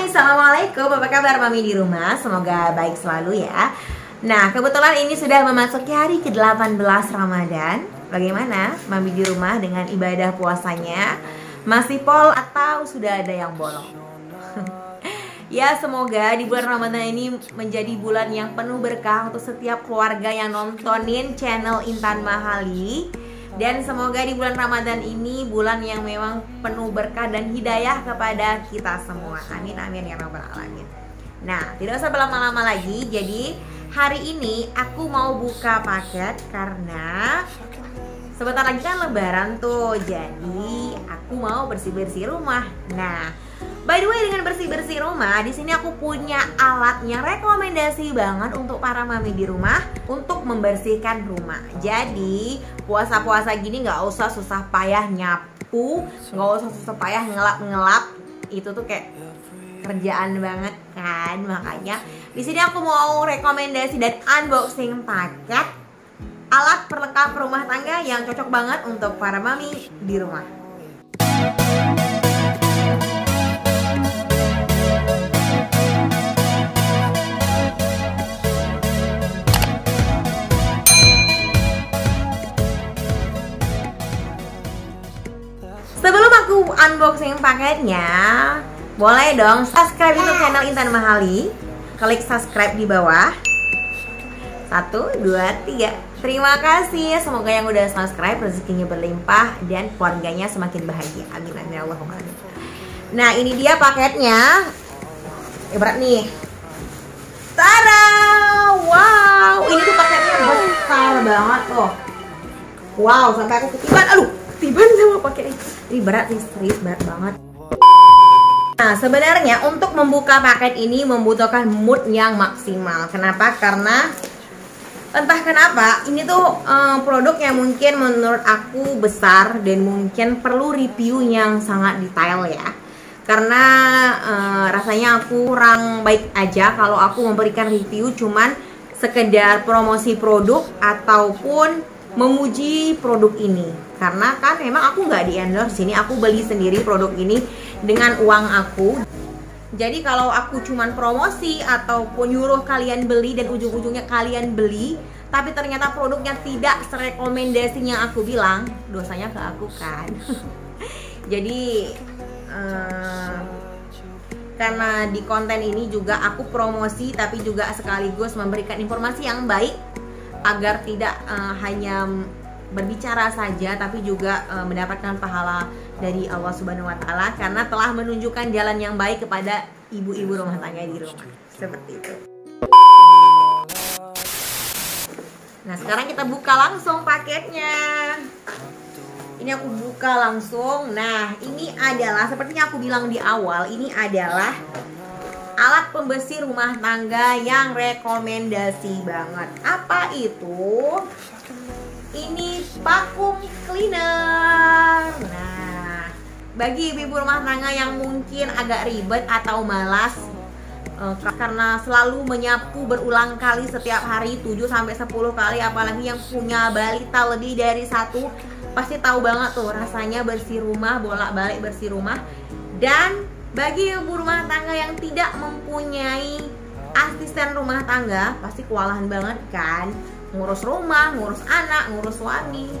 Assalamualaikum, apa kabar Mami di rumah? Semoga baik selalu ya. Nah, kebetulan ini sudah memasuki hari ke-18 Ramadan. Bagaimana Mami di rumah dengan ibadah puasanya? Masih pol atau sudah ada yang bolong? Ya, semoga di bulan Ramadan ini menjadi bulan yang penuh berkah untuk setiap keluarga yang nontonin channel Intan Mahali. Dan semoga di bulan Ramadan ini bulan yang memang penuh berkah dan hidayah kepada kita semua. Amin amin ya rabbal alamin. Nah, tidak usah berlama-lama lagi. Jadi hari ini aku mau buka paket karena sebentar lagi kan lebaran tuh. Jadi aku mau bersih-bersih rumah. Nah, by the way, dengan bersih-bersih rumah, di sini aku punya alatnya, rekomendasi banget untuk para mami di rumah untuk membersihkan rumah. Jadi puasa-puasa gini nggak usah susah payah nyapu, nggak usah susah payah ngelap-ngelap. Itu tuh kayak kerjaan banget kan. Makanya di sini aku mau rekomendasi dan unboxing paket alat perlengkap rumah tangga yang cocok banget untuk para mami di rumah. Sebelum aku unboxing paketnya, boleh dong subscribe YouTube channel Intan Mahali. Klik subscribe di bawah. 1, 2, 3. Terima kasih. Semoga yang udah subscribe rezekinya berlimpah dan keluarganya semakin bahagia. Amin amin Allahumma amin. Nah, ini dia paketnya. Berat nih. Tada! Wow, ini tuh paketnya besar banget loh. Wow, sampai aku ketiban. Aduh, ketiban sama paket ini. Ini berat nih, serius berat banget. Nah, sebenarnya untuk membuka paket ini membutuhkan mood yang maksimal. Kenapa? Karena entah kenapa ini tuh produk yang mungkin menurut aku besar dan mungkin perlu review yang sangat detail ya. Karena rasanya aku kurang baik aja kalau aku memberikan review cuman sekedar promosi produk ataupun memuji produk ini. Karena kan memang aku nggak di endorse sini, aku beli sendiri produk ini dengan uang aku. Jadi kalau aku cuman promosi ataupun nyuruh kalian beli dan ujung-ujungnya kalian beli, tapi ternyata produknya tidak serekomendasi yang aku bilang, dosanya ke aku kan. Jadi karena di konten ini juga aku promosi tapi juga sekaligus memberikan informasi yang baik agar tidak hanya berbicara saja tapi juga mendapatkan pahala dari Allah Subhanahu wa taala karena telah menunjukkan jalan yang baik kepada ibu-ibu rumah tangga di rumah. Seperti itu. Nah, sekarang kita buka langsung paketnya. Ini aku buka langsung. Nah, ini adalah seperti yang aku bilang di awal, ini adalah alat pembersih rumah tangga yang rekomendasi banget. Apa itu? Ini vacuum cleaner. Nah, bagi ibu rumah tangga yang mungkin agak ribet atau malas karena selalu menyapu berulang kali setiap hari 7-10 kali, apalagi yang punya balita lebih dari 1, pasti tahu banget tuh rasanya bersih rumah, bolak-balik bersih rumah. Dan bagi ibu rumah tangga yang tidak mempunyai asisten rumah tangga, pasti kewalahan banget kan, ngurus rumah, ngurus anak, ngurus suami.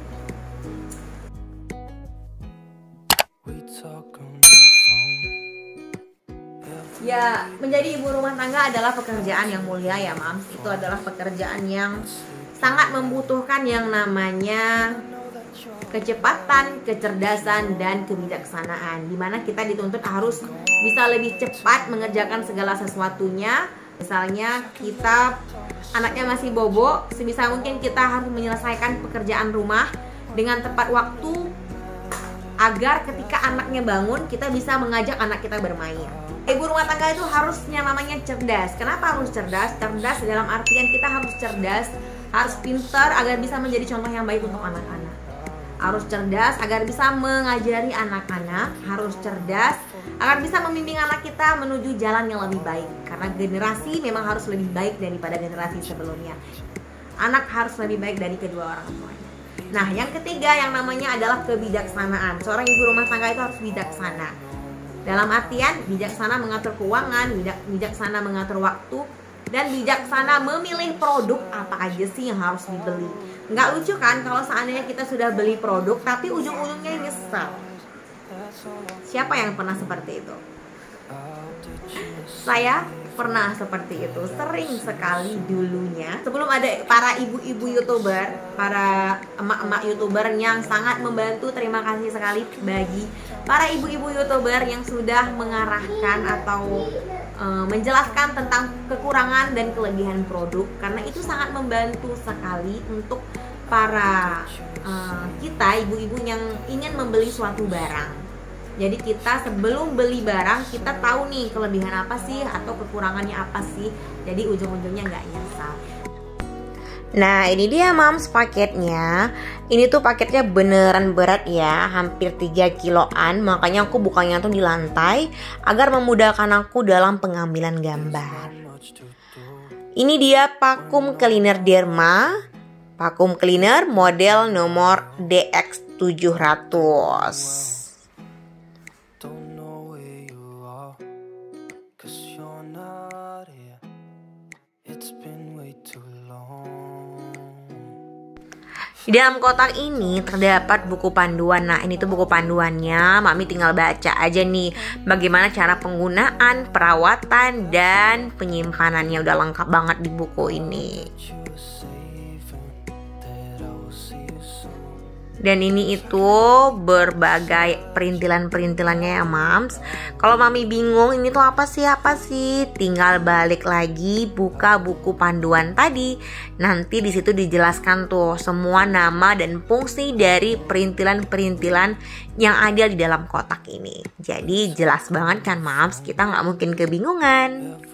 Ya, menjadi ibu rumah tangga adalah pekerjaan yang mulia ya, Mams. Itu adalah pekerjaan yang sangat membutuhkan yang namanya kecepatan, kecerdasan, dan kebijaksanaan. Dimana kita dituntut harus bisa lebih cepat mengerjakan segala sesuatunya. Misalnya kita anaknya masih bobo, sebisa mungkin kita harus menyelesaikan pekerjaan rumah dengan tepat waktu agar ketika anaknya bangun kita bisa mengajak anak kita bermain. Ibu rumah tangga itu harusnya namanya cerdas. Kenapa harus cerdas? Cerdas dalam artian kita harus cerdas, harus pintar agar bisa menjadi contoh yang baik untuk anak-anak. Harus cerdas agar bisa mengajari anak-anak, harus cerdas agar bisa membimbing anak kita menuju jalan yang lebih baik. Karena generasi memang harus lebih baik daripada generasi sebelumnya. Anak harus lebih baik dari kedua orang tuanya. Nah, yang ketiga yang namanya adalah kebijaksanaan. Seorang ibu rumah tangga itu harus bijaksana. Dalam artian bijaksana mengatur keuangan, bijaksana mengatur waktu, dan bijaksana memilih produk apa aja sih yang harus dibeli. Nggak lucu kan kalau seandainya kita sudah beli produk tapi ujung-ujungnya nyesel. Siapa yang pernah seperti itu? Saya pernah seperti itu, sering sekali dulunya. Sebelum ada para ibu-ibu YouTuber, para emak-emak YouTuber yang sangat membantu, terima kasih sekali bagi para ibu-ibu YouTuber yang sudah mengarahkan atau menjelaskan tentang kekurangan dan kelebihan produk, karena itu sangat membantu sekali untuk para kita ibu-ibu yang ingin membeli suatu barang. Jadi kita sebelum beli barang kita tahu nih kelebihan apa sih atau kekurangannya apa sih. Jadi ujung-ujungnya nggak nyesal. Nah ini dia Moms paketnya. Ini tuh paketnya beneran berat ya, hampir 3 kiloan. Makanya aku bukanya tuh di lantai agar memudahkan aku dalam pengambilan gambar. Ini dia vacuum cleaner Derma. Vacuum cleaner model nomor DX700. Di dalam kotak ini terdapat buku panduan. Nah ini tuh buku panduannya, Mami tinggal baca aja nih bagaimana cara penggunaan, perawatan, dan penyimpanannya. Udah lengkap banget di buku ini. Dan ini itu berbagai perintilan-perintilannya ya Moms. Kalau Mami bingung ini tuh apa sih, tinggal balik lagi buka buku panduan tadi. Nanti di situ dijelaskan tuh semua nama dan fungsi dari perintilan-perintilan yang ada di dalam kotak ini. Jadi jelas banget kan Moms, kita nggak mungkin kebingungan.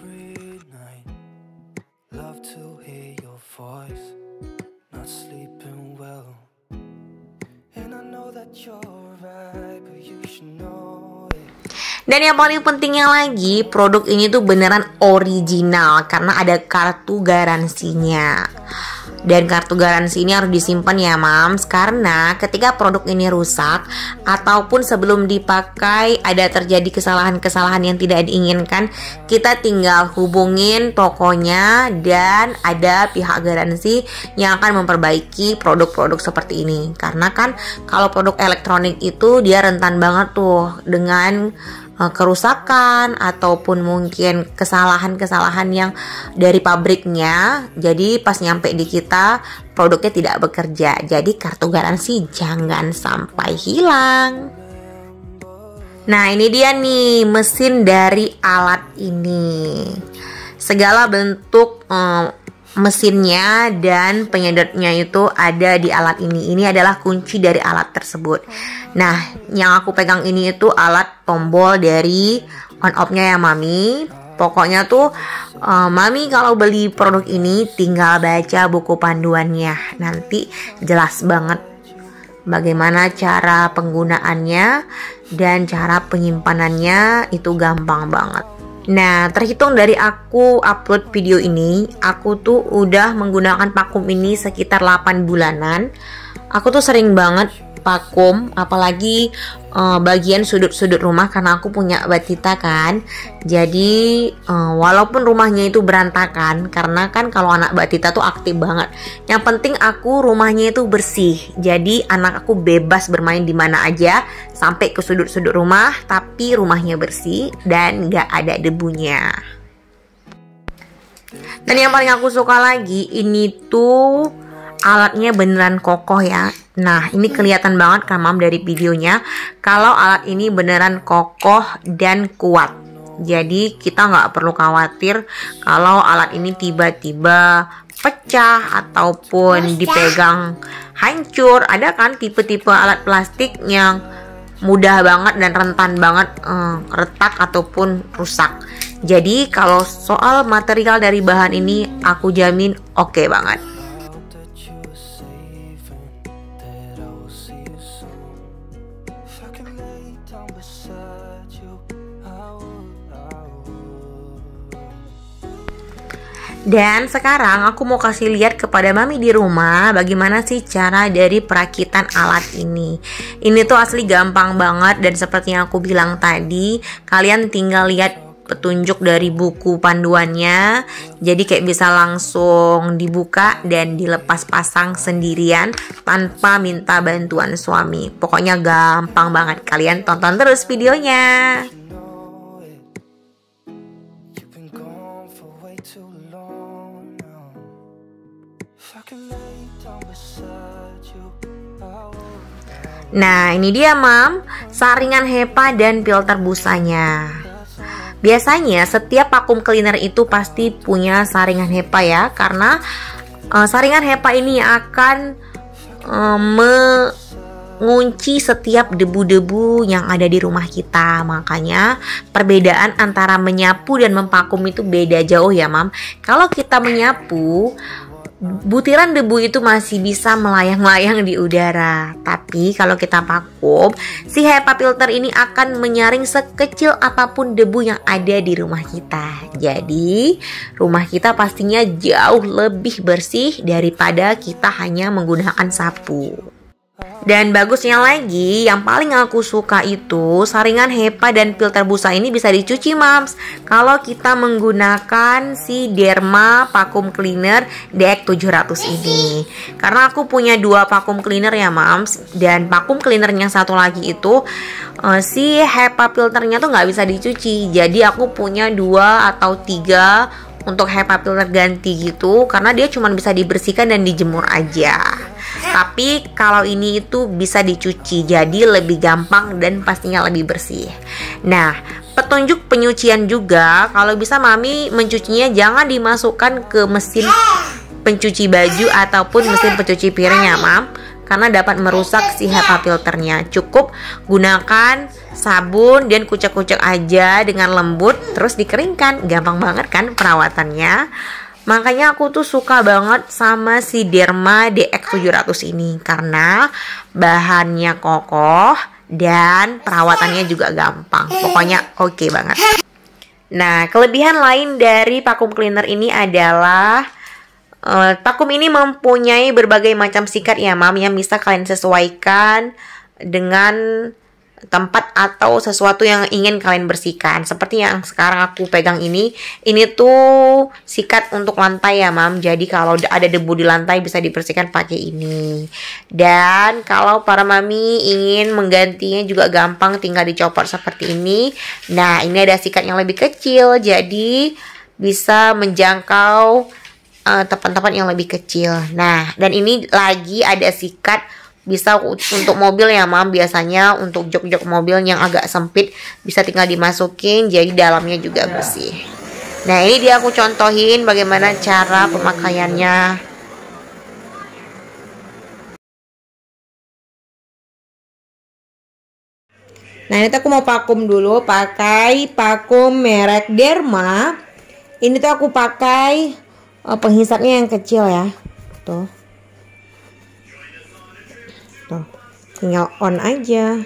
Dan yang paling pentingnya lagi, produk ini tuh beneran original karena ada kartu garansinya. Dan kartu garansi ini harus disimpan ya Moms, karena ketika produk ini rusak ataupun sebelum dipakai ada terjadi kesalahan-kesalahan yang tidak diinginkan, kita tinggal hubungin tokonya dan ada pihak garansi yang akan memperbaiki produk-produk seperti ini. Karena kan kalau produk elektronik itu dia rentan banget tuh dengan kerusakan ataupun mungkin kesalahan-kesalahan yang dari pabriknya. Jadi pas nyampe di kita produknya tidak bekerja. Jadi kartu garansi jangan sampai hilang. Nah ini dia nih mesin dari alat ini. Segala bentuk mesinnya dan penyedotnya itu ada di alat ini. Ini adalah kunci dari alat tersebut. Nah, yang aku pegang ini itu alat tombol dari on off-nya ya Mami. Pokoknya tuh Mami kalau beli produk ini tinggal baca buku panduannya. Nanti jelas banget bagaimana cara penggunaannya dan cara penyimpanannya, itu gampang banget. Nah, terhitung dari aku upload video ini, aku tuh udah menggunakan vakum ini sekitar 8 bulanan. Aku tuh sering banget vakum, apalagi bagian sudut-sudut rumah karena aku punya batita kan. Jadi walaupun rumahnya itu berantakan, karena kan kalau anak batita tuh aktif banget. Yang penting aku rumahnya itu bersih. Jadi anak aku bebas bermain di mana aja sampai ke sudut-sudut rumah, tapi rumahnya bersih dan nggak ada debunya. Dan yang paling aku suka lagi ini tuh alatnya beneran kokoh ya. Nah ini kelihatan banget kan Mam dari videonya kalau alat ini beneran kokoh dan kuat. Jadi kita nggak perlu khawatir kalau alat ini tiba-tiba pecah ataupun dipegang hancur. Ada kan tipe-tipe alat plastik yang mudah banget dan rentan banget retak ataupun rusak. Jadi kalau soal material dari bahan ini aku jamin oke banget. Dan sekarang aku mau kasih lihat kepada mami di rumah bagaimana sih cara dari perakitan alat ini. Ini tuh asli gampang banget, dan seperti yang aku bilang tadi, kalian tinggal lihat petunjuk dari buku panduannya. Jadi kayak bisa langsung dibuka dan dilepas pasang sendirian tanpa minta bantuan suami. Pokoknya gampang banget, kalian tonton terus videonya. Nah, ini dia mam, saringan HEPA dan filter busanya. Biasanya setiap vacuum cleaner itu pasti punya saringan HEPA ya, karena saringan HEPA ini akan mengunci setiap debu-debu yang ada di rumah kita. Makanya perbedaan antara menyapu dan memvakum itu beda jauh ya mam. Kalau kita menyapu, butiran debu itu masih bisa melayang-layang di udara. Tapi kalau kita vakum, si HEPA filter ini akan menyaring sekecil apapun debu yang ada di rumah kita. Jadi rumah kita pastinya jauh lebih bersih daripada kita hanya menggunakan sapu. Dan bagusnya lagi, yang paling aku suka itu saringan HEPA dan filter busa ini bisa dicuci mams kalau kita menggunakan si Derma vacuum cleaner DX700 ini. Karena aku punya 2 vacuum cleaner ya mams, dan vacuum cleaner yang satu lagi itu si HEPA filternya tuh nggak bisa dicuci. Jadi aku punya 2 atau 3 untuk HEPA filter ganti gitu, karena dia cuma bisa dibersihkan dan dijemur aja. Tapi kalau ini itu bisa dicuci, jadi lebih gampang dan pastinya lebih bersih. Nah, petunjuk penyucian juga, kalau bisa mami mencucinya jangan dimasukkan ke mesin pencuci baju ataupun mesin pencuci piring ya mam, karena dapat merusak si HEPA filternya. Cukup gunakan sabun dan kucek-kucek aja dengan lembut, terus dikeringkan. Gampang banget kan perawatannya. Makanya aku tuh suka banget sama si Derma DX700 ini, karena bahannya kokoh dan perawatannya juga gampang. Pokoknya oke banget. Nah, kelebihan lain dari vacuum cleaner ini adalah vacuum ini mempunyai berbagai macam sikat ya mam, yang bisa kalian sesuaikan dengan tempat atau sesuatu yang ingin kalian bersihkan. Seperti yang sekarang aku pegang ini tuh sikat untuk lantai ya mam. Jadi kalau ada debu di lantai bisa dibersihkan pakai ini. Dan kalau para mami ingin menggantinya juga gampang, tinggal dicopot seperti ini. Nah, ini ada sikat yang lebih kecil, jadi bisa menjangkau tempat-tempat yang lebih kecil. Nah, dan ini lagi ada sikat bisa untuk mobil ya mam. Biasanya untuk jok-jok mobil yang agak sempit bisa tinggal dimasukin, jadi dalamnya juga bersih. Nah, ini dia aku contohin bagaimana cara pemakaiannya. Nah, ini tuh aku mau vakum dulu pakai vakum merek Derma. Ini tuh aku pakai penghisapnya yang kecil ya. Tuh. Tuh, tinggal on aja.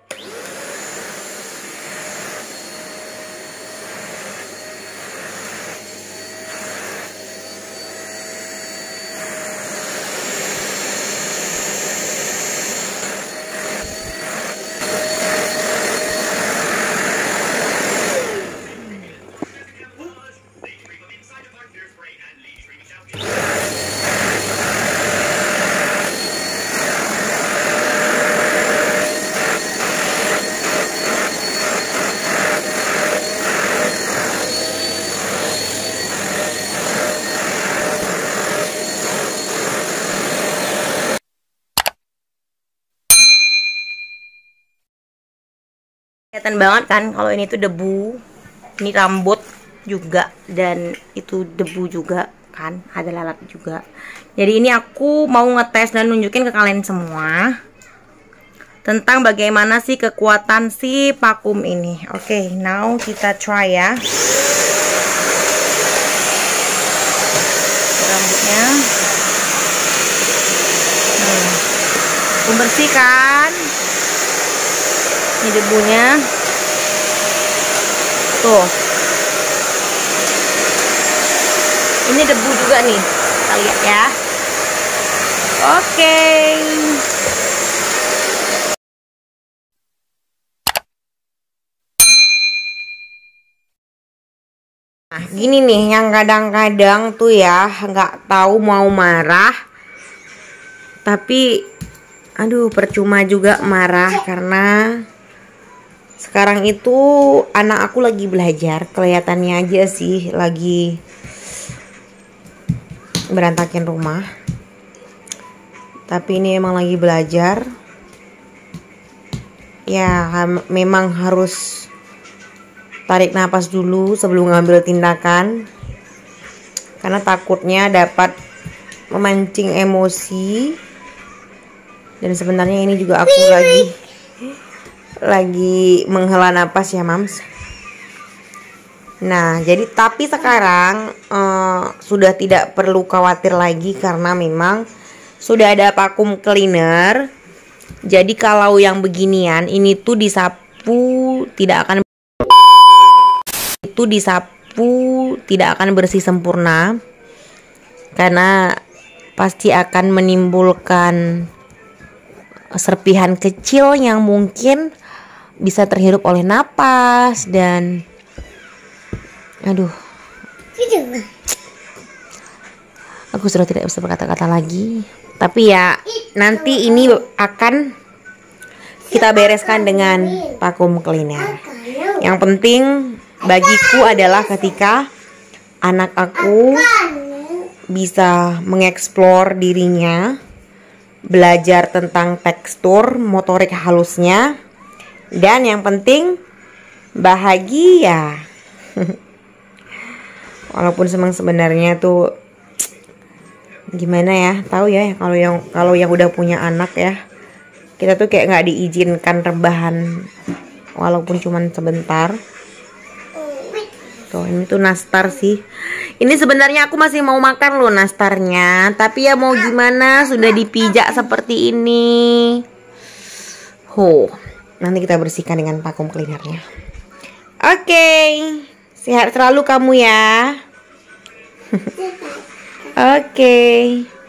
Kelihatan banget kan kalau ini tuh debu, ini rambut juga, dan itu debu juga kan, ada lalat juga. Jadi ini aku mau ngetes dan nunjukin ke kalian semua tentang bagaimana sih kekuatan si vacuum ini. Oke, now kita try ya. Rambutnya membersihkan. Ini debunya tuh, Ini debu juga nih, kita lihat ya. Oke. Nah, gini nih yang kadang-kadang tuh ya nggak tahu mau marah, tapi aduh percuma juga marah karena sekarang itu anak aku lagi belajar, kelihatannya aja sih lagi berantakin rumah. Tapi ini emang lagi belajar. Ya, memang harus tarik napas dulu sebelum ngambil tindakan, karena takutnya dapat memancing emosi. Dan sebenarnya ini juga aku lagi menghela napas ya mams. Nah jadi tapi sekarang sudah tidak perlu khawatir lagi karena memang sudah ada vacuum cleaner. Jadi kalau yang beginian ini tuh disapu tidak akan bersih sempurna, karena pasti akan menimbulkan serpihan kecil yang mungkin bisa terhirup oleh napas dan aduh, aku sudah tidak bisa berkata-kata lagi. Tapi ya nanti ini akan kita bereskan dengan vacuum cleaner. Yang penting bagiku adalah ketika anak aku bisa mengeksplor dirinya, belajar tentang tekstur motorik halusnya, dan yang penting bahagia. Walaupun sebenarnya tuh gimana ya, tahu ya kalau yang udah punya anak ya, kita tuh kayak nggak diizinkan rebahan walaupun cuman sebentar. Tuh ini tuh nastar sih. Ini sebenarnya aku masih mau makan loh nastarnya, tapi ya mau gimana, sudah dipijak seperti ini. Nanti kita bersihkan dengan vacuum cleanernya. Oke, sehat selalu kamu ya. Oke.